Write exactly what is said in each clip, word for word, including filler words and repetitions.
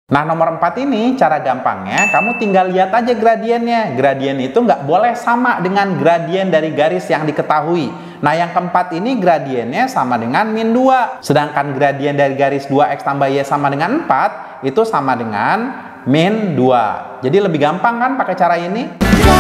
Nah, nomor empat ini cara gampangnya, kamu tinggal lihat aja gradiennya. Gradien itu nggak boleh sama dengan gradien dari garis yang diketahui. Nah, yang keempat ini gradiennya sama dengan min dua. Sedangkan gradien dari garis dua X tambah Y sama dengan empat, itu sama dengan min dua. Jadi lebih gampang kan pakai cara ini?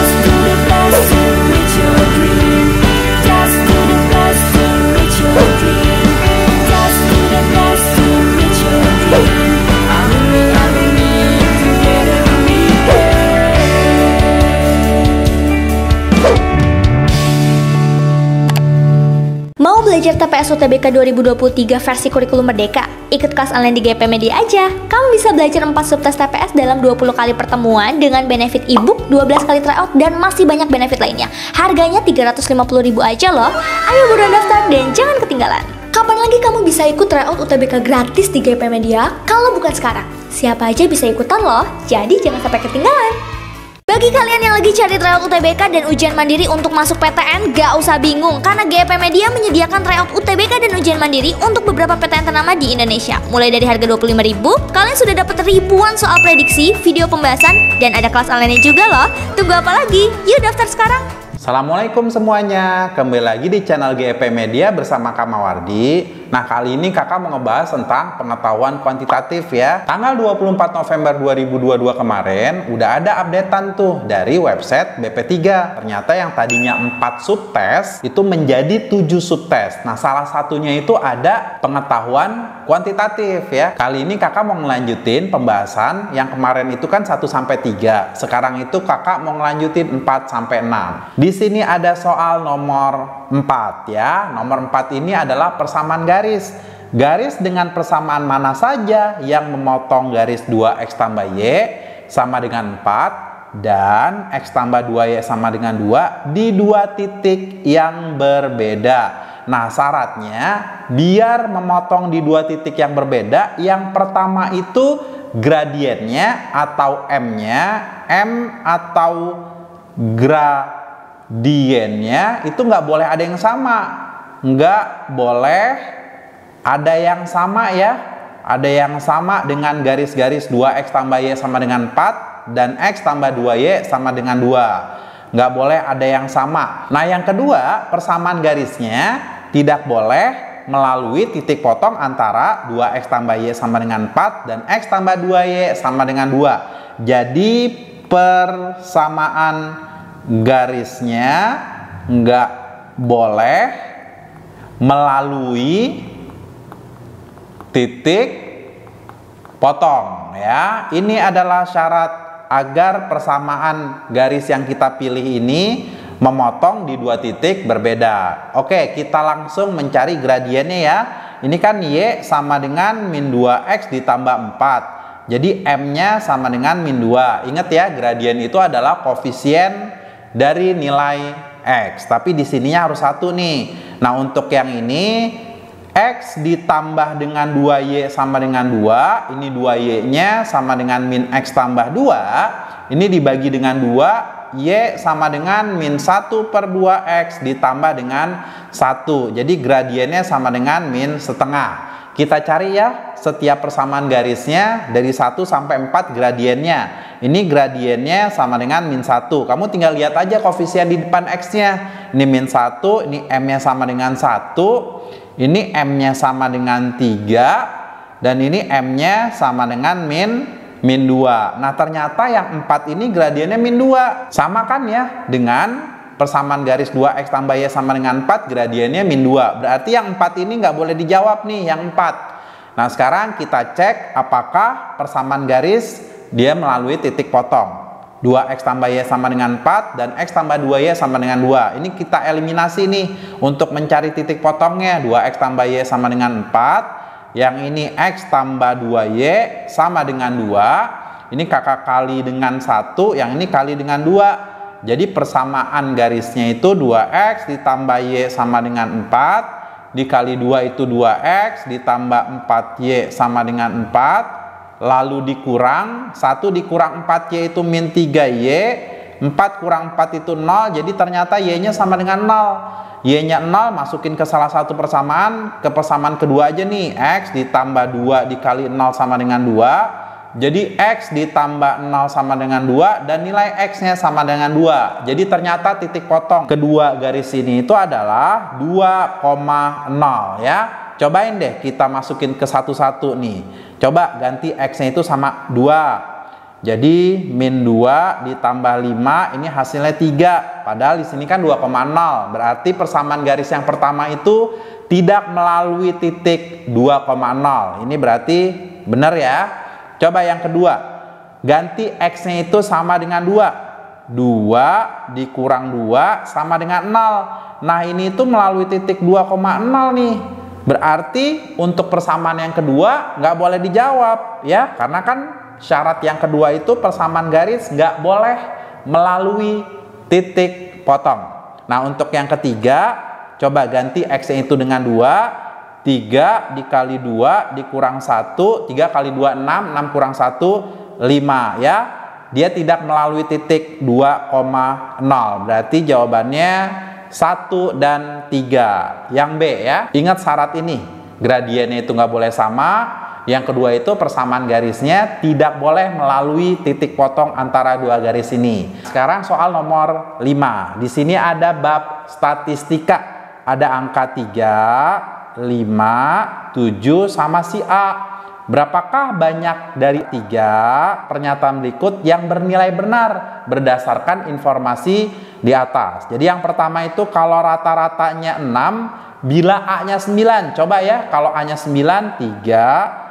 Mau belajar T P S U T B K dua ribu dua puluh tiga versi kurikulum Merdeka? Ikut kelas online di G P Media aja. Kamu bisa belajar empat subtes T P S dalam dua puluh kali pertemuan dengan benefit e-book, dua belas kali tryout, dan masih banyak benefit lainnya. Harganya tiga ratus lima puluh ribu aja loh. Ayo buruan daftar dan jangan ketinggalan. Kapan lagi kamu bisa ikut tryout U T B K gratis di G P Media kalau bukan sekarang? Siapa aja bisa ikutan loh, jadi jangan sampai ketinggalan. Bagi kalian yang lagi cari tryout U T B K dan ujian mandiri untuk masuk P T N, gak usah bingung karena G P Media menyediakan tryout U T B K dan ujian mandiri untuk beberapa P T N ternama di Indonesia. Mulai dari harga dua puluh lima ribu, kalian sudah dapat ribuan soal prediksi, video pembahasan, dan ada kelas online juga loh. Tunggu apa lagi? Yuk daftar sekarang! Assalamualaikum semuanya, kembali lagi di channel G P Media bersama Kak Mawardi. Nah, kali ini kakak mau ngebahas tentang pengetahuan kuantitatif ya. Tanggal dua puluh empat November dua ribu dua puluh dua kemarin udah ada updatean tuh dari website B P tiga. Ternyata yang tadinya empat subtes itu menjadi tujuh subtes. Nah, salah satunya itu ada pengetahuan kuantitatif ya. Kali ini kakak mau ngelanjutin pembahasan yang kemarin itu kan satu sampai tiga. Sekarang itu kakak mau ngelanjutin empat sampai enam. Di sini ada soal nomor empat ya. Nomor empat ini adalah persamaan garis. Garis dengan persamaan mana saja yang memotong garis dua X tambah Y sama dengan empat dan X tambah dua Y sama dengan dua di dua titik yang berbeda. Nah, syaratnya biar memotong di dua titik yang berbeda, yang pertama itu gradiennya atau M-nya, M atau gradiennya itu nggak boleh ada yang sama. Nggak boleh ada yang sama ya. Ada yang sama dengan garis-garis dua X tambah Y sama dengan empat dan X tambah dua Y sama dengan dua. Nggak boleh ada yang sama. Nah, yang kedua, persamaan garisnya tidak boleh melalui titik potong antara dua X tambah Y sama dengan empat dan X tambah dua Y sama dengan dua. Jadi persamaan garisnya nggak boleh melalui titik potong ya. Ini adalah syarat agar persamaan garis yang kita pilih ini memotong di dua titik berbeda. Oke, kita langsung mencari gradiennya ya. Ini kan Y sama dengan min dua X ditambah empat. Jadi M-nya sama dengan min dua. Ingat ya, gradien itu adalah koefisien dari nilai X. Tapi di sininya harus satu nih. Nah, untuk yang ini X ditambah dengan dua Y sama dengan dua. Ini dua Y-nya sama dengan min X tambah dua. Ini dibagi dengan dua. Y sama dengan min satu per dua X ditambah dengan satu. Jadi gradiennya sama dengan min setengah. Kita cari ya setiap persamaan garisnya dari satu sampai empat gradiennya. Ini gradiennya sama dengan min satu. Kamu tinggal lihat aja koefisien di depan X-nya. Ini min satu, ini M-nya sama dengan satu. Ini M-nya sama dengan tiga. Dan ini M-nya sama dengan min min dua. Nah, ternyata yang empat ini gradiennya min dua. Sama kan ya dengan persamaan garis dua X tambah Y sama dengan empat, gradiennya min dua. Berarti yang empat ini nggak boleh dijawab nih, yang empat. Nah, sekarang kita cek apakah persamaan garis dia melalui titik potong. dua X tambah Y sama dengan empat dan X tambah dua Y sama dengan dua. Ini kita eliminasi nih untuk mencari titik potongnya. dua X tambah Y sama dengan empat. Yang ini X tambah dua Y sama dengan dua. Ini kakak kali dengan satu, yang ini kali dengan dua. Jadi persamaan garisnya itu dua X ditambah Y sama dengan empat. Dikali dua itu dua X ditambah empat Y sama dengan empat. Lalu dikurang, satu dikurang empat Y itu min tiga Y. empat kurang empat itu nol. Jadi ternyata Y-nya sama dengan nol. Y-nya nol, masukin ke salah satu persamaan. Ke persamaan kedua aja nih. X ditambah dua dikali nol sama dengan dua. Jadi X ditambah nol sama dengan dua dan nilai X-nya sama dengan dua. Jadi ternyata titik potong kedua garis ini itu adalah dua koma nol ya. Cobain deh kita masukin ke satu-satu nih. Coba ganti X-nya itu sama dua. Jadi min dua ditambah lima ini hasilnya tiga. Padahal di sini kan dua koma nol. Berarti persamaan garis yang pertama itu tidak melalui titik dua koma nol. Ini berarti benar ya. Coba yang kedua, ganti X-nya itu sama dengan dua. dua dikurang dua sama dengan nol. Nah ini itu melalui titik dua koma nol nih. Berarti untuk persamaan yang kedua nggak boleh dijawab ya. Karena kan syarat yang kedua itu persamaan garis nggak boleh melalui titik potong. Nah untuk yang ketiga, coba ganti X-nya itu dengan dua. tiga dikali dua dikurang satu, tiga kali dua enam, enam kurang satu lima ya. Dia tidak melalui titik dua koma nol. Berarti jawabannya satu dan tiga. Yang B ya. Ingat syarat ini. Gradiennya itu nggak boleh sama. Yang kedua itu persamaan garisnya tidak boleh melalui titik potong antara dua garis ini. Sekarang soal nomor lima. Di sini ada bab statistika. Ada angka tiga, lima, tujuh sama si A. Berapakah banyak dari tiga pernyataan berikut yang bernilai benar berdasarkan informasi di atas? Jadi yang pertama itu kalau rata-ratanya enam, bila A-nya sembilan. Coba ya, kalau A-nya sembilan, tiga,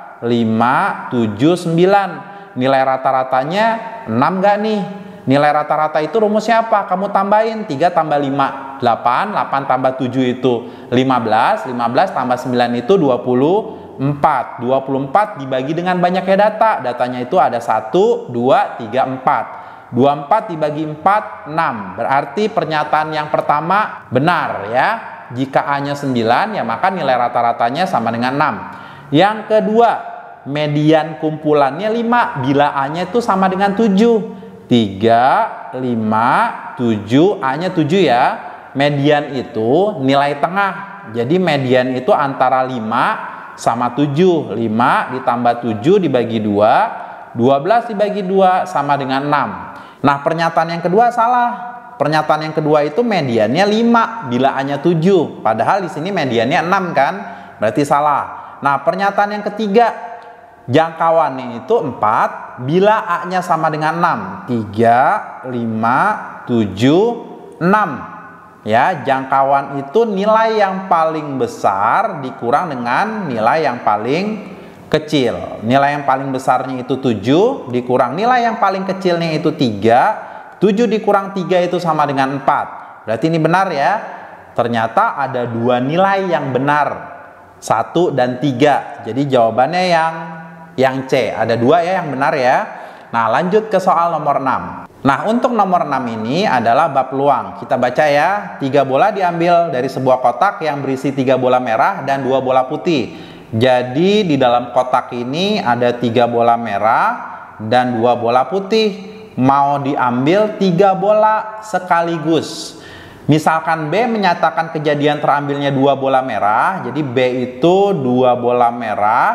lima, tujuh, sembilan. Nilai rata-ratanya enam nggak nih? Nilai rata-rata itu rumusnya apa? Kamu tambahin tiga tambah lima, delapan, delapan tambah tujuh itu lima belas, lima belas tambah sembilan itu dua puluh empat. dua puluh empat dibagi dengan banyaknya data. Datanya itu ada satu, dua, tiga, empat. dua puluh empat dibagi empat, enam. Berarti pernyataan yang pertama benar ya. Jika A-nya sembilan, ya maka nilai rata-ratanya sama dengan enam. Yang kedua, median kumpulannya lima. Bila A-nya itu sama dengan tujuh. tiga, lima, tujuh, A-nya tujuh ya. Median itu nilai tengah. Jadi median itu antara lima sama tujuh. lima ditambah tujuh dibagi dua, dua belas dibagi dua sama dengan enam. Nah, pernyataan yang kedua salah. Pernyataan yang kedua itu mediannya lima bila A-nya tujuh. Padahal di sini mediannya enam kan? Berarti salah. Nah, pernyataan yang ketiga, jangkauannya itu empat bila A-nya sama dengan enam. tiga, lima, tujuh, enam. Ya, jangkauan itu nilai yang paling besar dikurang dengan nilai yang paling kecil. Nilai yang paling besarnya itu tujuh dikurang nilai yang paling kecilnya itu tiga. tujuh dikurang tiga itu sama dengan empat. Berarti ini benar ya. Ternyata ada dua nilai yang benar. satu dan tiga. Jadi jawabannya yang yang C. Ada dua ya yang benar ya. Nah, lanjut ke soal nomor enam. Nah, untuk nomor enam ini adalah bab peluang. Kita baca ya. Tiga bola diambil dari sebuah kotak yang berisi tiga bola merah dan dua bola putih. Jadi di dalam kotak ini ada tiga bola merah dan dua bola putih. Mau diambil tiga bola sekaligus. Misalkan B menyatakan kejadian terambilnya dua bola merah. Jadi B itu dua bola merah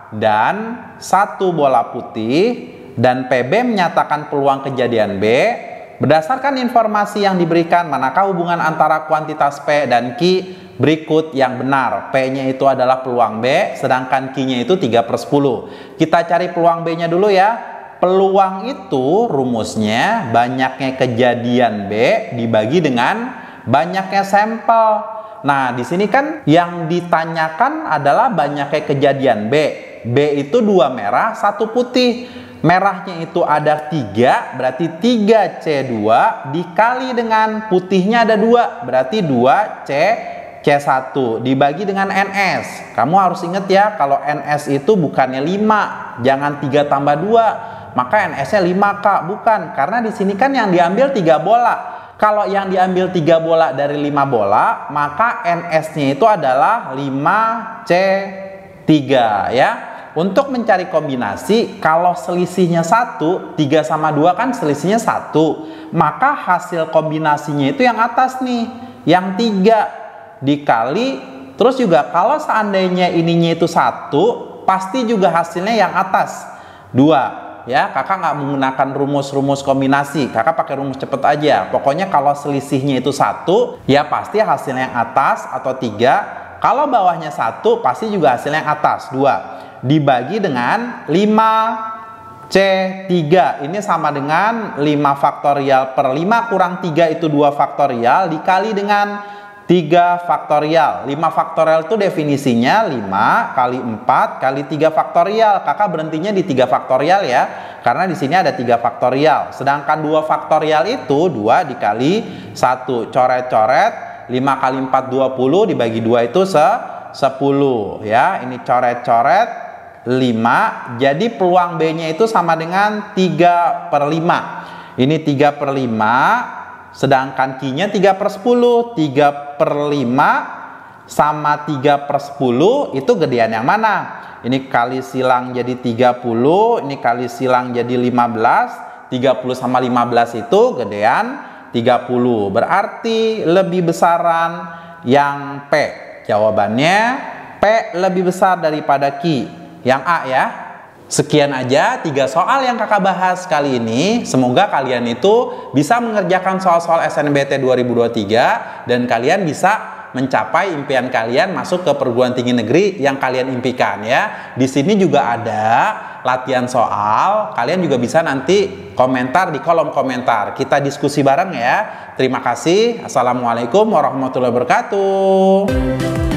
dan satu bola putih. Dan P B menyatakan peluang kejadian B. Berdasarkan informasi yang diberikan, manakah hubungan antara kuantitas P dan Q berikut yang benar? P-nya itu adalah peluang B, sedangkan Q-nya itu tiga per sepuluh. Kita cari peluang B-nya dulu ya. Peluang itu rumusnya banyaknya kejadian B dibagi dengan banyaknya sampel. Nah, di sini kan yang ditanyakan adalah banyaknya kejadian B. B itu dua merah, satu putih. Merahnya itu ada tiga, berarti tiga C dua dikali dengan putihnya ada dua, berarti dua C C satu dibagi dengan N S. Kamu harus ingat ya, kalau N S itu bukannya lima, jangan tiga tambah dua, maka N S-nya lima K, bukan. Karena di sini kan yang diambil tiga bola. Kalau yang diambil tiga bola dari lima bola, maka N S-nya itu adalah lima C tiga ya. Untuk mencari kombinasi, kalau selisihnya satu, tiga sama dua kan selisihnya satu. Maka hasil kombinasinya itu yang atas nih, yang tiga dikali. Terus juga kalau seandainya ininya itu satu, pasti juga hasilnya yang atas. dua. Ya, kakak nggak menggunakan rumus-rumus kombinasi, kakak pakai rumus cepet aja. Pokoknya kalau selisihnya itu satu, ya pasti hasilnya yang atas atau tiga. Kalau bawahnya satu, pasti juga hasilnya yang atas, dua. Dibagi dengan lima C tiga, ini sama dengan lima faktorial per lima kurang tiga itu dua faktorial, dikali dengan tiga faktorial. lima faktorial itu definisinya lima kali empat kali tiga faktorial. Kakak berhentinya di tiga faktorial ya, karena di sini ada tiga faktorial. Sedangkan dua faktorial itu dua dikali satu. Coret-coret, lima kali empat dua puluh, dibagi dua itu se sepuluh ya. Ini coret-coret lima. Jadi peluang B-nya itu sama dengan tiga per lima. Ini tiga per lima. Sedangkan Q-nya tiga per sepuluh, tiga per lima sama tiga per sepuluh itu gedean yang mana? Ini kali silang jadi tiga puluh, ini kali silang jadi lima belas, tiga puluh sama lima belas itu gedean tiga puluh. Berarti lebih besaran yang P. Jawabannya P lebih besar daripada Q. Yang A ya. Sekian aja tiga soal yang kakak bahas kali ini. Semoga kalian itu bisa mengerjakan soal-soal S N B T dua ribu dua puluh tiga dan kalian bisa mencapai impian kalian masuk ke perguruan tinggi negeri yang kalian impikan ya. Di sini juga ada latihan soal. Kalian juga bisa nanti komentar di kolom komentar. Kita diskusi bareng ya. Terima kasih. Assalamualaikum warahmatullahi wabarakatuh.